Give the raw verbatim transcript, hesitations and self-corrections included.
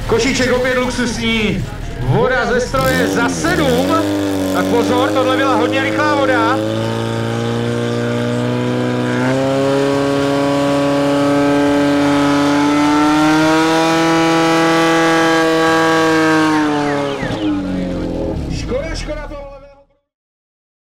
Košíček opět luxusní. Voda ze stroje za sedm. Tak pozor, tohle byla hodně rychlá voda.